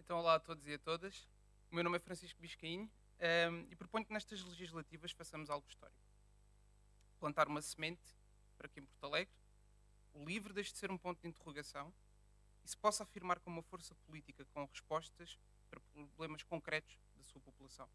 Então, olá a todos e a todas. O meu nome é Francisco Biscainho e proponho que nestas legislativas façamos algo histórico. Plantar uma semente para que em Porto Alegre o LIVRE deixe de ser um ponto de interrogação e se possa afirmar como uma força política com respostas para problemas concretos da sua população.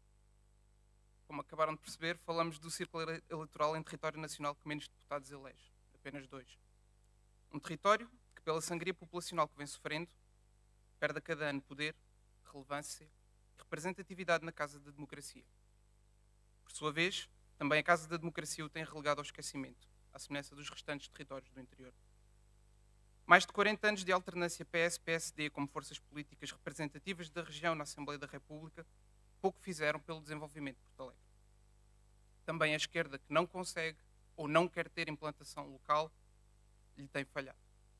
Como acabaram de perceber, falamos do círculo eleitoral em território nacional que menos deputados elege, apenas 2. Um território que, pela sangria populacional que vem sofrendo, perde a cada ano poder, relevância e representatividade na Casa da Democracia. Por sua vez, também a Casa da Democracia o tem relegado ao esquecimento, à semelhança dos restantes territórios do interior. Mais de 40 anos de alternância PS-PSD como forças políticas representativas da região na Assembleia da República pouco fizeram pelo desenvolvimento de Porto Alegre. Também a esquerda, que não consegue ou não quer ter implantação local, lhe tem falhado.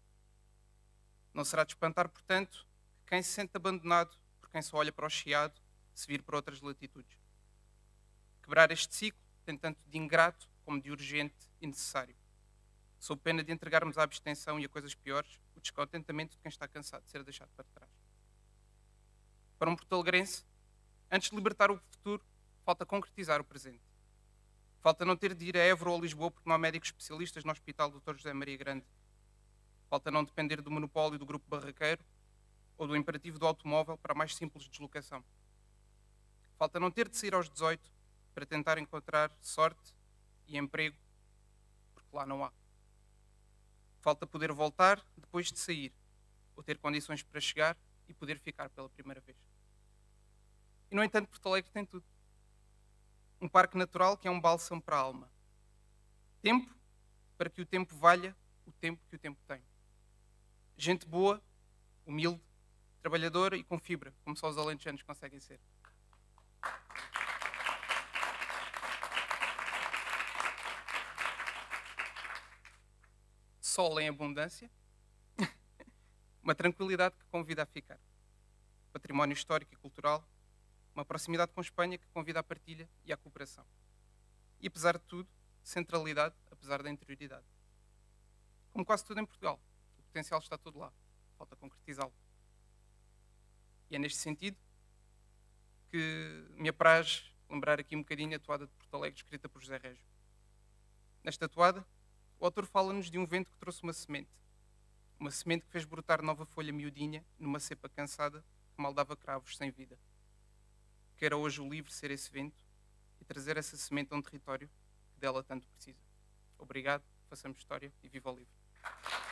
Não será de espantar, portanto, que quem se sente abandonado por quem só olha para o chiado se vir para outras latitudes. Quebrar este ciclo tem tanto de ingrato como de urgente e necessário. Sob pena de entregarmos à abstenção e a coisas piores o descontentamento de quem está cansado de ser deixado para trás. Para um portalegrense, antes de libertar o futuro, falta concretizar o presente. Falta não ter de ir a Évora ou a Lisboa porque não há médicos especialistas no Hospital Dr. José Maria Grande. Falta não depender do monopólio do grupo barraqueiro ou do imperativo do automóvel para a mais simples deslocação. Falta não ter de sair aos 18 para tentar encontrar sorte e emprego, porque lá não há. Falta poder voltar depois de sair, ou ter condições para chegar e poder ficar pela primeira vez. E, no entanto, Porto Alegre tem tudo. Um parque natural que é um bálsamo para a alma. Tempo para que o tempo valha o tempo que o tempo tem. Gente boa, humilde, trabalhadora e com fibra, como só os alentejanos conseguem ser. Sol em abundância, uma tranquilidade que convida a ficar. Património histórico e cultural, uma proximidade com Espanha que convida à partilha e à cooperação. E, apesar de tudo, centralidade, apesar da interioridade. Como quase tudo em Portugal, o potencial está todo lá, falta concretizá-lo. E é neste sentido que me apraz lembrar aqui um bocadinho a toada de Porto Alegre, escrita por José Régio. Nesta toada, o autor fala-nos de um vento que trouxe uma semente que fez brotar nova folha miudinha numa cepa cansada que mal dava cravos sem vida. Queira hoje o LIVRE ser esse vento e trazer essa semente a um território que dela tanto precisa. Obrigado, façamos história e viva o LIVRE.